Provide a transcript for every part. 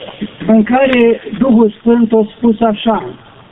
în care Duhul Sfânt a spus așa: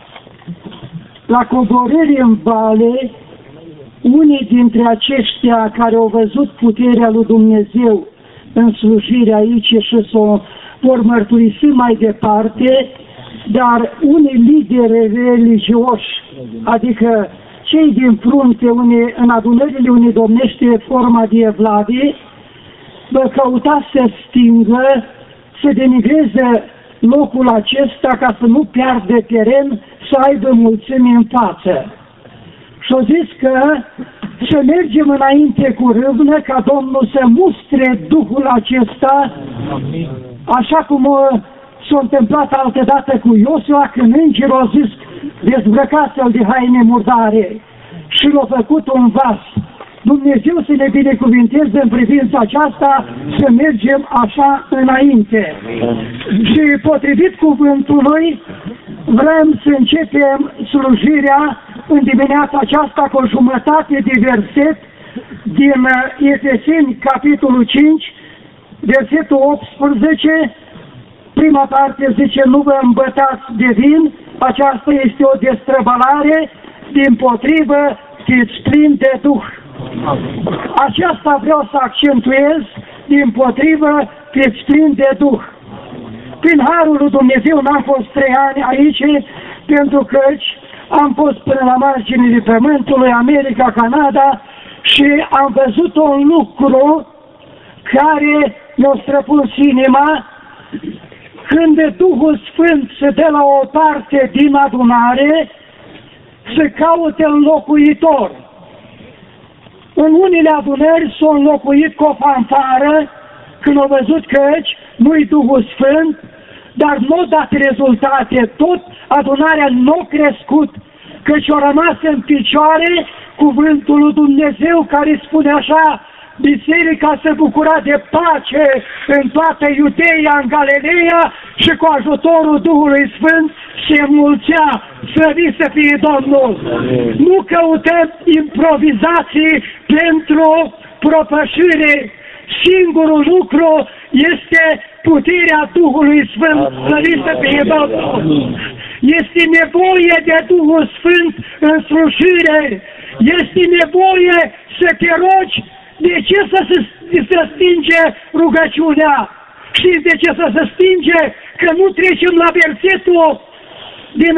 la coborâri în vale, unii dintre aceștia care au văzut puterea lui Dumnezeu în slujire aici și s-o vor mărturisi mai departe, dar unii lideri religioși, adică cei din frunte în adunările unde domnește forma de evlavie, vă căuta să stingă, să denigreze locul acesta ca să nu piardă teren, să aibă mulțimi în față. Și-au zis că să mergem înainte cu râvnă ca Domnul să mustre Duhul acesta, așa cum s-a întâmplat altădată cu Iosua, când îngerul a zis: dezbrăcați-l de haine murdare, și l-a făcut un vas. Dumnezeu să ne binecuvinteze în privința aceasta, să mergem așa înainte. Și potrivit cuvântului, vrem să începem slujirea în dimineața aceasta cu o jumătate de verset din Efeseni, capitolul 5, versetul 18. Prima parte zice: nu vă îmbătați de vin, aceasta este o destrăbălare, dimpotrivă fiți plini de Duh. Aceasta vreau să accentuez, dimpotrivă fiți plini de Duh. Prin harul lui Dumnezeu n-am fost 3 ani aici, pentru că am fost până la marginile pământului, America, Canada, și am văzut un lucru care mi-a străpuns inima. Când Duhul Sfânt se dă la o parte din adunare, se caute înlocuitor. În unele adunări s-a înlocuit cu o fanfară, când au văzut că nu-i Duhul Sfânt, dar nu a dat rezultate, tot adunarea nu a crescut, căci a rămas în picioare cuvântul lui Dumnezeu care spune așa: biserica se bucura de pace în toată Iudeia, în Galileea, și cu ajutorul Duhului Sfânt se înmulțea. Slăvit să fie Domnul! Nu căutăm improvizații pentru propășire. Singurul lucru este puterea Duhului Sfânt. Slăvit să fie Domnul! Este nevoie de Duhul Sfânt în slujire. Este nevoie să te rogi. De ce să se stinge rugăciunea? Știți de ce să se stinge? Că nu trecem la versetul din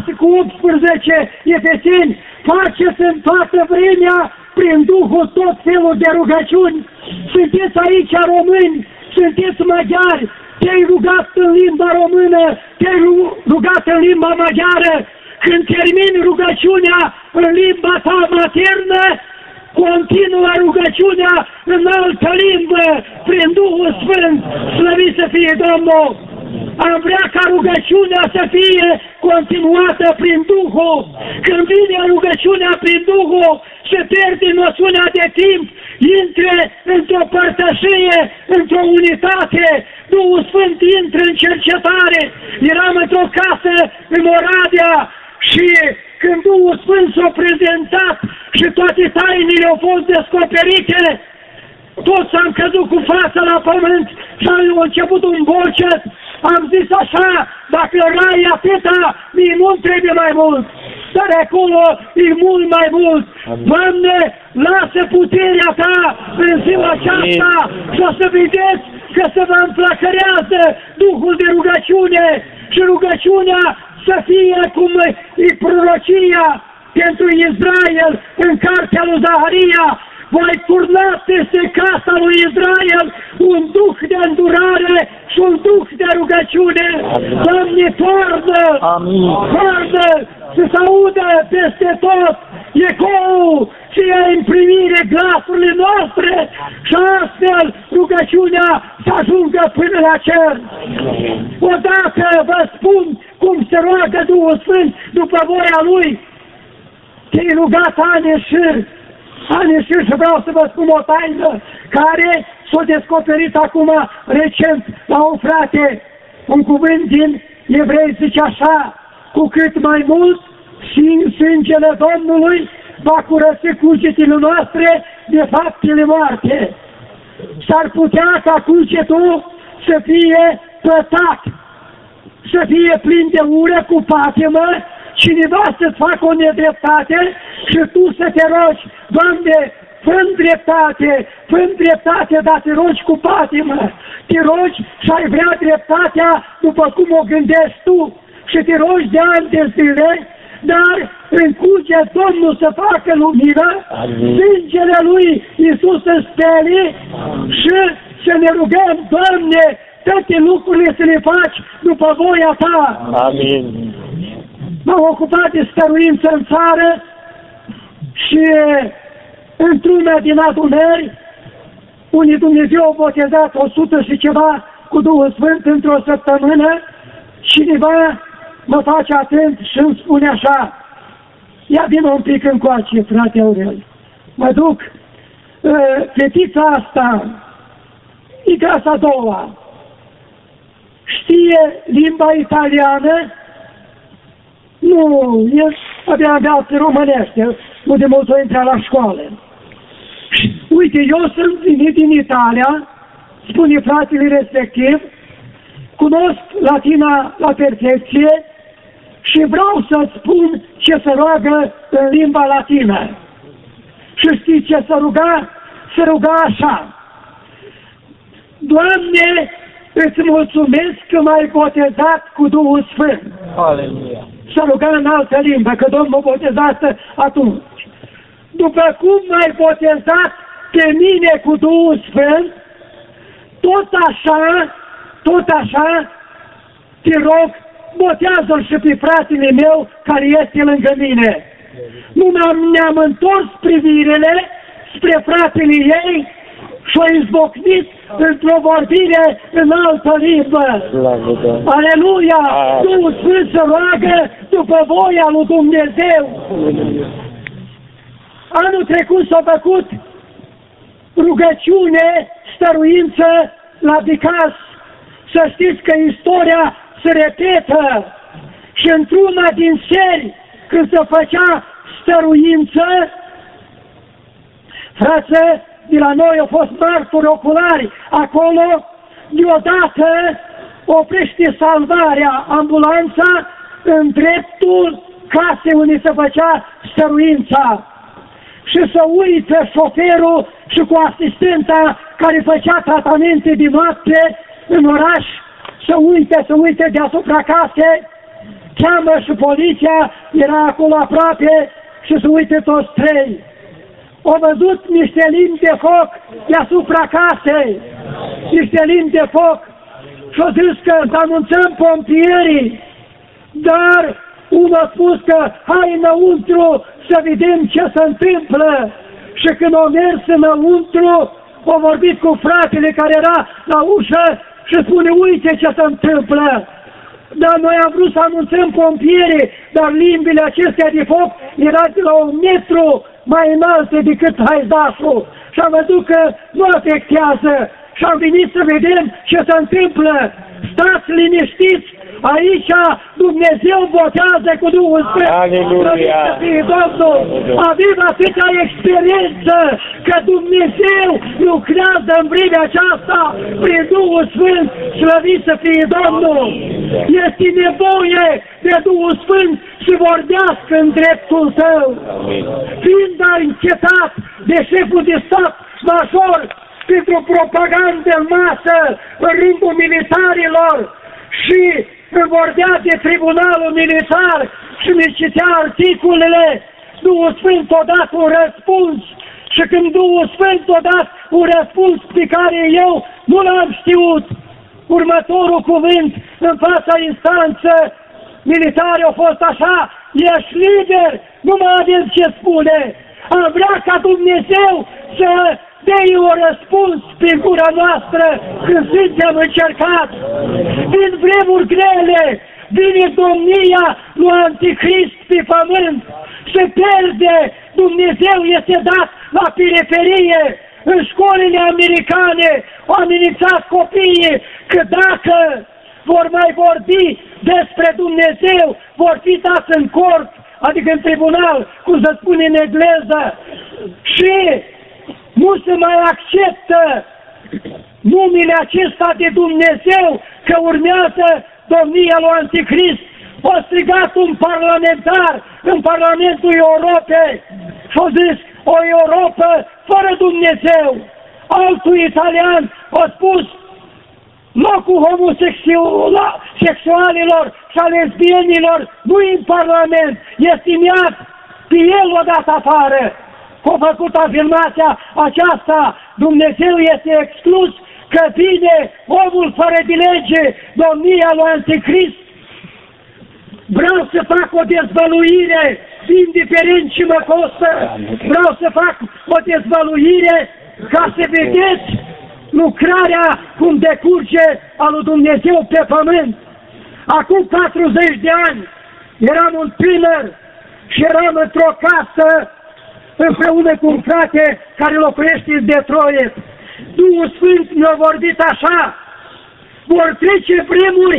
6:18, Efeseni: faceți în toată vremea prin Duhul tot felul de rugăciuni. Sunteți aici români, sunteți maghiari, te-ai rugat în limba română, te-ai rugat în limba maghiară. Când termini rugăciunea în limba ta maternă, continuă rugăciunea în altă limbă, prin Duhul Sfânt. Slăvit să fie Domnul! Am vrea ca rugăciunea să fie continuată prin Duhul. Când vine rugăciunea prin Duhul, se pierde noțiunea de timp, intre într-o părtășie, într-o unitate. Duhul Sfânt intră în cercetare. Eram într-o casă în Oradea și când Duhul Sfânt s-a prezentat și toate tainele au fost descoperite, toți am căzut cu fața la pământ și am început un bolcet. Am zis așa: dacă rai atâta, mie nu-mi trebuie mai mult, dar acolo e mult mai mult. Doamne, lasă puterea Ta în ziua aceasta și o să vedeți că se vă înflăcărează Duhul de rugăciune și rugăciunea să fie cum e prorocia pentru Israel în cartea lui Zaharia: voi turna peste casa lui Israel un duh de îndurare și un duh de rugăciune. Doamne, toarnă, toarnă, să se audă peste tot ecou și imprimire glasurile noastre și astfel rugăciunea să ajungă până la cer. Odată vă spun cum se roagă Duhul Sfânt după voia Lui. Te-ai rugat ani și vreau să vă spun o taină care s-a descoperit acum recent la un frate. Un cuvânt din Evrei zice așa: cu cât mai mult și sângele Domnului va curăți cugetele noastre de faptele moarte. S-ar putea ca cugetul să fie pătat să fie plin de ură cu patimă, cineva să-ți facă o nedreptate și tu să te rogi, Doamne, fă-mi dreptate, dar te rogi cu patimă, te rogi și ai vrea dreptatea după cum o gândești tu și te rogi de ani de zile, dar încurge Domnul să facă lumină, sângele lui Iisus să speli și să ne rugăm, Doamne, toate lucrurile să le faci după voia Ta. Amin. M-am ocupat de stăruință în țară și într-una din adunări, unii Dumnezeu au botezat 100 și ceva cu Duhul Sfânt într-o săptămână, cineva mă face atent și îmi spune așa, ia vină un pic încoace, frate Aurel. Mă duc, fetița asta, e clasa a doua, știe limba italiană? Nu, el abia românește, nu de mult o intra la școală. Uite, eu sunt venit din Italia, spune fratele respectiv, cunosc latina la perfecție și vreau să spun ce se roagă în limba latină. Și știi ce se ruga? Se ruga așa. Doamne, îți mulțumesc că m-ai botezat cu Duhul Sfânt. Aleluia. Se ruga în altă limbă, că Domnul m-a botezat atunci. După cum m-ai botezat pe mine cu Duhul Sfânt, tot așa, te rog, botează-l și pe fratele meu care este lângă mine. Nu ne-am întors privirile spre fratele ei și a izbocnit într-o vorbire în altă limbă. Aleluia! Duhul Sfânt se roagă după voia lui Dumnezeu. Anul trecut s-a făcut rugăciune, stăruință la Bicas. Să știți că istoria se repetă și într-una din seri, când se făcea stăruință, frață, de la noi au fost martori oculari, acolo, deodată, oprește salvarea ambulanța în dreptul casei unde se făcea stăruința. Și să uită șoferul și cu asistenta care făcea tratamente de noapte în oraș, să uite deasupra casei, cheamă și poliția, era acolo aproape și să uite toți trei. Au văzut niște limbi de foc deasupra casei, niște limbi de foc și au zis că să anunțăm pompierii, dar unul a spus că hai înăuntru să vedem ce se întâmplă. Și când au mers înăuntru, au vorbit cu fratele care era la ușă și spune, uite ce se întâmplă. Dar noi am vrut să anunțăm pompierii, dar limbile acestea de foc erau de la 1 metru mai înalte decât haidașul. Și am văzut că nu afectează și am venit să vedem ce se întâmplă. Stați liniștiți, aici Dumnezeu botează cu Duhul Sfânt. Aleluia! Domnul, avem atâta experiență că Dumnezeu lucrează în vremea aceasta prin Duhul Sfânt, slăvit să fie Domnul. Este nevoie de Duhul Sfânt să vorbească în dreptul tău. Fiind închetat de șeful de stat major pentru propagandă în masă în rândul militarilor și vorbea de tribunalul militar și ne citea articolele, Duhul Sfânt a dat un răspuns și când Duhul Sfânt a dat un răspuns pe care eu nu l-am știut, următorul cuvânt în fața instanță, militarii au fost așa, ești liber, nu mai avem ce spune, am vrea ca Dumnezeu să dă-i un răspuns prin gura noastră când suntem încercați. Din vremuri grele vine domnia lui Antichrist pe pământ, se pierde, Dumnezeu este dat la periferie. În școlile americane au amenințat copiii că dacă vor mai vorbi despre Dumnezeu, vor fi dați în cort, adică în tribunal, cum se spune în engleză, și nu se mai acceptă numele acesta de Dumnezeu, că urmează domnia lui Anticrist, a strigat un parlamentar în Parlamentul Europei și a zis, o Europă fără Dumnezeu. Altul italian a spus, locul homosexualilor și a lesbienilor nu e în Parlament, este imiat, pe el o dat afară. Că a făcut afirmația aceasta, Dumnezeu este exclus, că vine omul fără de lege, domnia lui Anticrist. Vreau să fac o dezvăluire, indiferent ce mă costă, vreau să fac o dezvăluire ca să vedeți lucrarea cum decurge a lui Dumnezeu pe pământ. Acum 40 de ani eram un tânăr și eram într-o casă împreună cu un frate care locuiește în Detroit. Duhul Sfânt mi-a vorbit așa, vor trece vremuri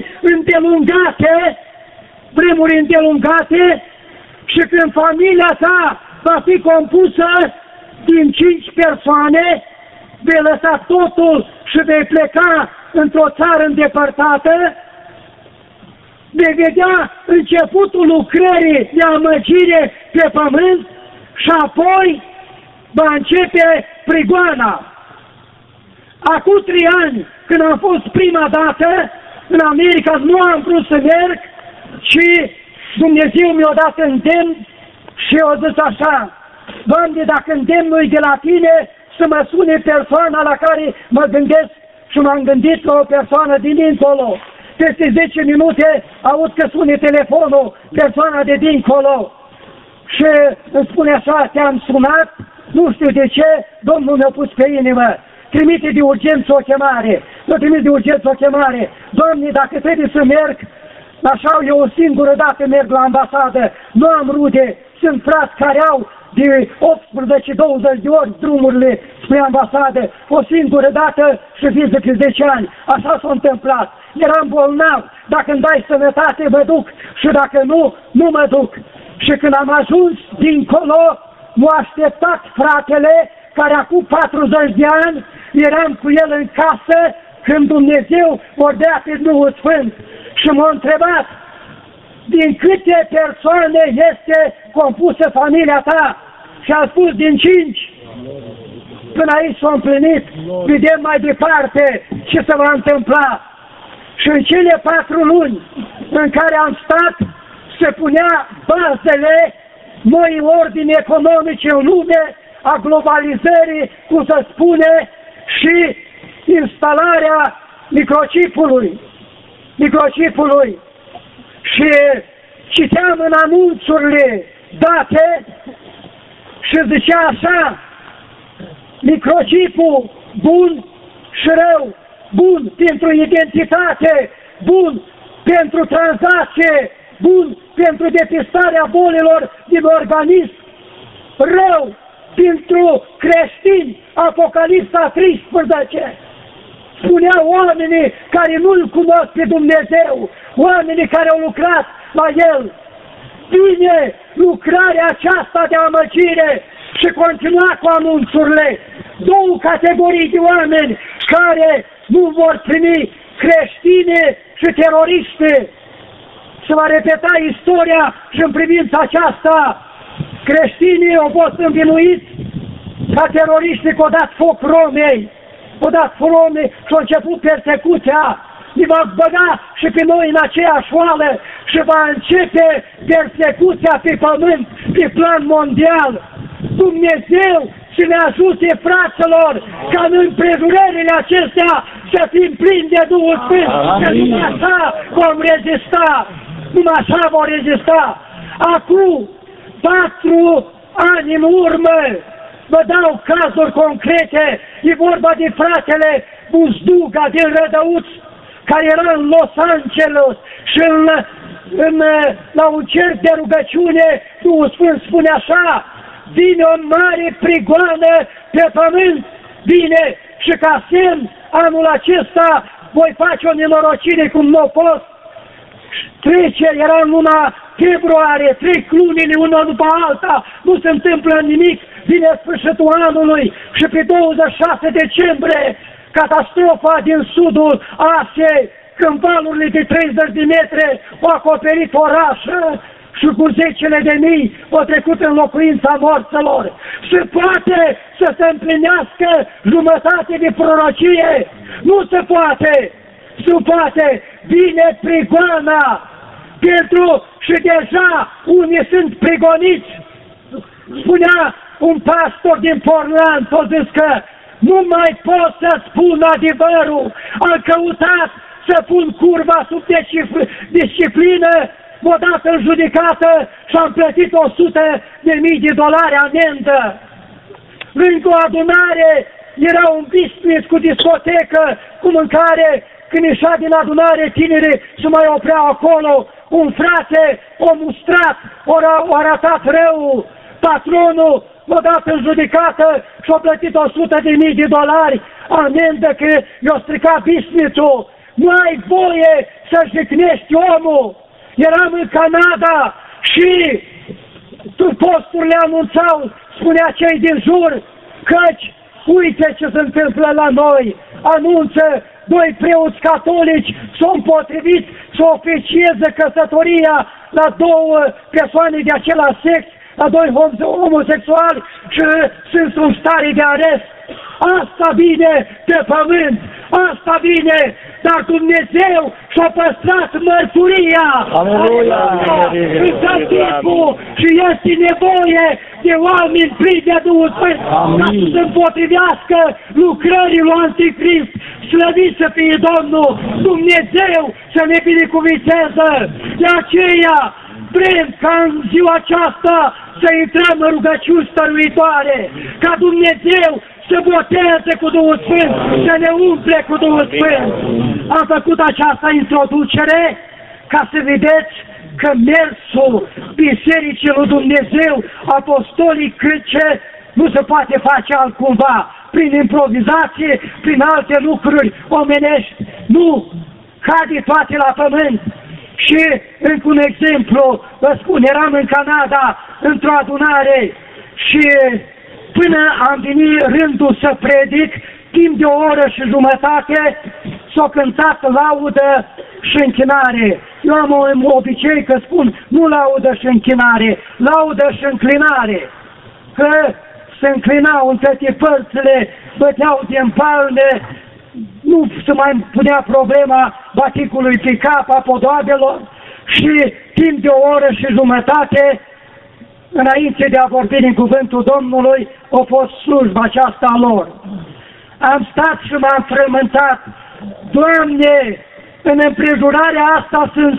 îndelungate și când familia ta va fi compusă din 5 persoane, vei lăsa totul și vei pleca într-o țară îndepărtată, vei vedea începutul lucrării de amăgire pe pământ și apoi va începe prigoana. Acum 3 ani, când am fost prima dată în America, nu am vrut să merg, ci Dumnezeu mi-a dat îndemn și a zis așa, Doamne, dacă îndemnul de la Tine, să mă sune persoana la care mă gândesc și m-am gândit la o persoană din dincolo. Peste 10 minute aud că sune telefonul, persoana de dincolo. Și îmi spune așa, te-am sunat, nu știu de ce, Domnul mi-a pus pe inimă. Trimite de urgență o chemare. Nu trimite de urgență o chemare. Doamne, dacă trebuie să merg, așa eu o singură dată merg la ambasadă. Nu am rude, sunt frați care au de 18-20 de ori drumurile spre ambasadă. O singură dată și fiți de 10 ani. Așa s-a întâmplat. Eram bolnav. Dacă îmi dai sănătate, mă duc. Și dacă nu, nu mă duc. Și când am ajuns dincolo, m-a așteptat fratele, care acum 40 de ani eram cu el în casă, când Dumnezeu vorbea pe Duhul Sfânt. Și m-a întrebat, din câte persoane este compusă familia ta? Și a spus, din 5. Până aici s-a împlinit, vedem mai departe ce se va întâmpla. Și în cele 4 luni în care am stat, se punea bazele noi ordini economice în lume, a globalizării, cum se spune, și instalarea microchipului. Și citeam în anunțurile date și zicea așa, microchipul bun și rău, bun pentru identitate, bun pentru tranzacție, bun pentru depistarea bolilor din organism, rău pentru creștini, Apocalipsa 13. Spuneau oamenii care nu-L cunosc pe Dumnezeu, oamenii care au lucrat la El. Vine lucrarea aceasta de amăgire și continua cu anunțurile. 2 categorii de oameni care nu vor primi, creștini și teroriști. Se va repeta istoria și în privința aceasta creștinii au fost învinuiți ca teroriștii că au dat foc Romei. Au dat foc Romei și au început persecuția. Ne va băga și pe noi în aceeași oală și va începe persecuția pe pământ, pe plan mondial. Dumnezeu să ne ajute, fraților, ca în împrejurările acestea să fim plini de Duhul Sfânt, că numai așa vom rezista. Numai așa vom rezista. Acum 4 ani în urmă, vă dau cazuri concrete, e vorba de fratele Buzduga din Rădăuț, care era în Los Angeles și la un cerc de rugăciune, Duhul Sfânt spune așa, vine o mare prigoană pe pământ, vine și ca semn anul acesta voi face o nenorocire cum nu a fost. Trece, era în luna februarie, trec lunile una după alta, nu se întâmplă nimic, vine sfârșitul anului și pe 26 decembrie catastrofa din sudul Asiei când valurile de 30 de metri au acoperit orașul și cu zecile de mii au trecut în locuința morților. Se poate să se împlinească jumătate de prorocie? Nu se poate! Se poate! Vine prigoana! Pentru și deja unii sunt prigoniți. Spunea un pastor din Portland, a zis că nu mai pot să spun adevărul. Am căutat să pun curva sub disciplină, m-a dat în judecată și am plătit $100.000 amendă. Lângă o adunare era un business cu discotecă, cu mâncare. Când ieșea din adunare, tinerii se mai opreau acolo. Un frate o mustrat, o arătat rău. Patronul m-a dat în judecată și a plătit $100.000 amendă că i-a stricat business-ul. Nu ai voie să jignești omul. Eram în Canada și posturile anunțau, spunea cei din jur, căci uite ce se întâmplă la noi. Anunță doi preoți catolici s-au împotrivit să oficieze căsătoria la două persoane de același sex, la doi homosexuali și sunt în stare de arest. Asta vine pe pământ, asta vine, dar Dumnezeu și-a păstrat mărturia. Aleluia! În timpul și este nevoie de oameni plini de Duhul Sfânt ca să se împotrivească lucrărilor Anticrist. Slăvit să fie Domnul, Dumnezeu să ne binecuvinteze. De aceea vrem ca în ziua aceasta să intrăm în rugăciuni stăruitoare, ca Dumnezeu să boteze cu Duhul Sfânt, să ne umple cu Duhul Sfânt. Am făcut această introducere ca să vedeți că mersul Bisericii lui Dumnezeu apostolic cruce nu se poate face altcumva, prin improvizație, prin alte lucruri omenești. Nu! Cade toate la pământ. Și, încă un exemplu, vă spun, eram în Canada, într-o adunare și până am venit rândul să predic, timp de o oră și jumătate s-a cântat laudă și închinare. Eu am un obicei că spun nu laudă și închinare, laudă și înclinare. Că se înclinau în toate părțile, băteau din palme, nu se mai punea problema baticului pe cap, a podoabelor și timp de o oră și jumătate, înainte de a vorbi din cuvântul Domnului, a fost slujba aceasta a lor. Am stat și m-am frământat. Doamne, în împrejurarea asta sunt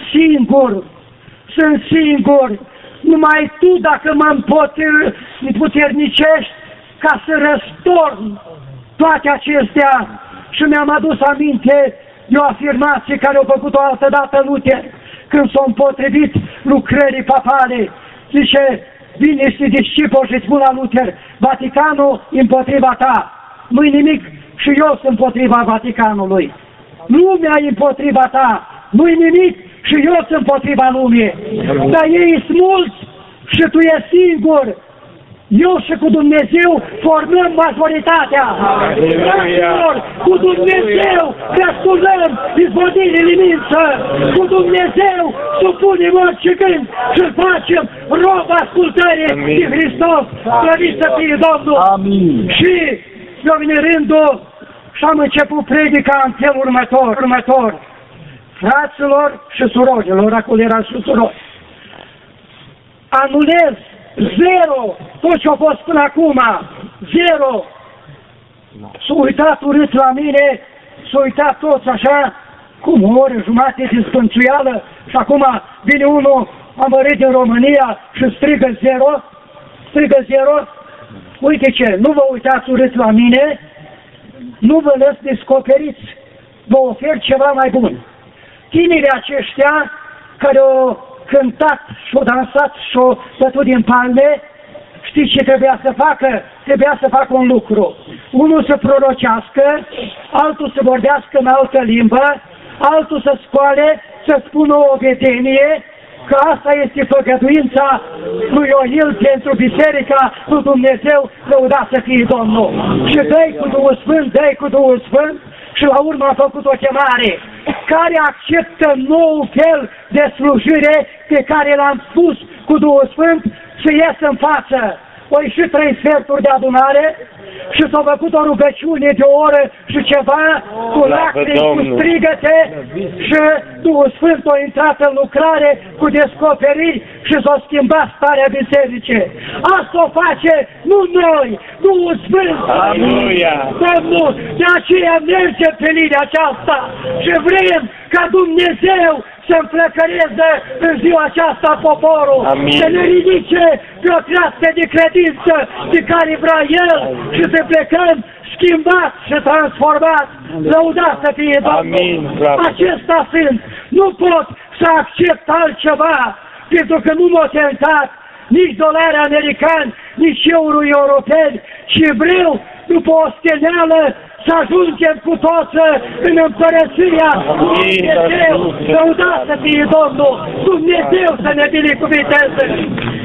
singur. Numai Tu dacă mă împuternicești ca să răstorn toate acestea. Și mi-am adus aminte de o afirmație care a făcut o altă dată Luther, când s-a împotrivit lucrării papale. Zice, vine și discipol și spune la Luther, Vaticanul împotriva ta, nu-i nimic și eu sunt împotriva Vaticanului. Lumea e împotriva ta, nu-i nimic și eu sunt împotriva lumii. Dar ei sunt mulți și tu ești singur. Eu și cu Dumnezeu formăm majoritatea. Fraților, cu Dumnezeu răscurăm izvodirile mință. Cu Dumnezeu supunem orice gând și facem rob ascultării de Hristos. Slăvit să fie Domnul. Amin. Și eu vine rândul și am început predica în felul următor. Fraților și surorilor, acolo era și surori. Anulez 0, tot ce a fost până acum, 0. S-a uitat urât la mine, s-a uitat toți așa, cum o oră jumate de spânțuială și acum vine unul amărit din România și strigă 0. Uite ce, nu vă uitați urât la mine, nu vă lăs descoperiți, vă ofer ceva mai bun. Tinerii aceștia care au cântat și-o dansat și-o bătut din palme, știți ce trebuia să facă? Trebuia să facă un lucru. Unul să prorocească, altul să vorbească în altă limbă, altul să scoale, să spună o vedenie, că asta este făgăduința lui Ioil pentru biserica lui Dumnezeu, lăudat să fie Domnul. Și dă-i cu Duhul Sfânt, și la urmă a făcut o chemare. care acceptă nou fel de slujire pe care l-am spus cu Duhul Sfânt să ies în față. O ieșit 3 sferturi de adunare și s-a făcut o rugăciune de o oră și ceva, cu lacrimi, cu strigăte, și Duhul Sfânt a intrat în lucrare cu descoperiri și s-a schimbat starea bisericii. Asta o face nu noi, Duhul Sfânt. Aleluia! Domnul, de aceea merge pe linia aceasta și vrem ca Dumnezeu să înflăcăreze în ziua aceasta poporul, Amin. să ne ridice pe o treaptă de credință de care vrea El și să plecăm schimbați și transformați. Lăudați să fie Domnul! Amin. Acesta sunt. Nu pot să accept altceva, pentru că nu m-a tentat nici dolari americani, nici euro europeni, și vreau, după o steneală, să ajungem cu toți în împărăția lui Dumnezeu. Lăudați să fie Domnul! Dumnezeu să ne binecuvinteze!